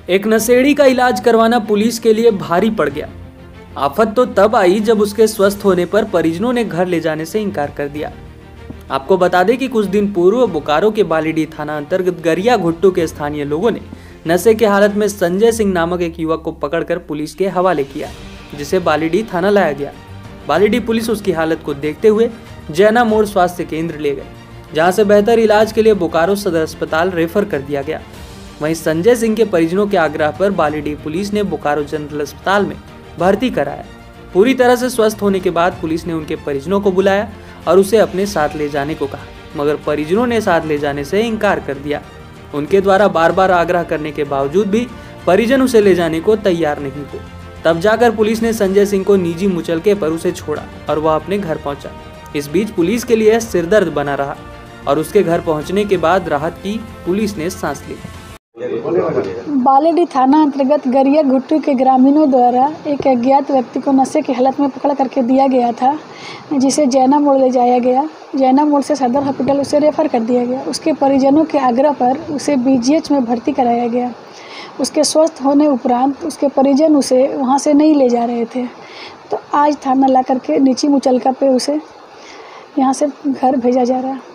एक नशेड़ी का इलाज करवाना पुलिस के लिए भारी पड़ गया। आफत तो तब आई जब उसके स्वस्थ होने पर परिजनों ने घर ले जाने से इनकार कर दिया। आपको बता दें कि कुछ दिन पूर्व बोकारो के बालीडीह थाना अंतर्गत गरिया घुट्टू के स्थानीय लोगों ने नशे के हालत में संजय सिंह नामक एक युवक को पकड़कर पुलिस के हवाले किया, जिसे बालीडीह थाना लाया गया। बालीडीह पुलिस उसकी हालत को देखते हुए जैना मोड़ स्वास्थ्य केंद्र ले गए, जहां से बेहतर इलाज के लिए बोकारो सदर अस्पताल रेफर कर दिया गया। वहीं संजय सिंह के परिजनों के आग्रह पर बालीडीह पुलिस ने बोकारो जनरल अस्पताल में भर्ती कराया। पूरी तरह से स्वस्थ होने के बाद पुलिस ने उनके परिजनों को बुलाया और उसे अपने साथ ले जाने को कहा, मगर परिजनों ने साथ ले जाने से इनकार कर दिया। उनके द्वारा बार बार आग्रह करने के बावजूद भी परिजन उसे ले जाने को तैयार नहीं थे। तब जाकर पुलिस ने संजय सिंह को निजी मुचलके पर उसे छोड़ा और वह अपने घर पहुंचा। इस बीच पुलिस के लिए सिरदर्द बना रहा और उसके घर पहुंचने के बाद राहत की पुलिस ने सांस ली। बालीडीह थाना अंतर्गत गरिया घुट्टू के ग्रामीणों द्वारा एक अज्ञात व्यक्ति को नशे की हालत में पकड़ करके दिया गया था, जिसे जैना मोड़ ले जाया गया। जैना मोड़ से सदर हॉस्पिटल उसे रेफर कर दिया गया। उसके परिजनों के आग्रह पर उसे बीजीएच में भर्ती कराया गया। उसके स्वस्थ होने उपरांत उसके परिजन उसे वहां से नहीं ले जा रहे थे, तो आज थाना ला करके नीची मुचलका पे उसे यहाँ से घर भेजा जा रहा है।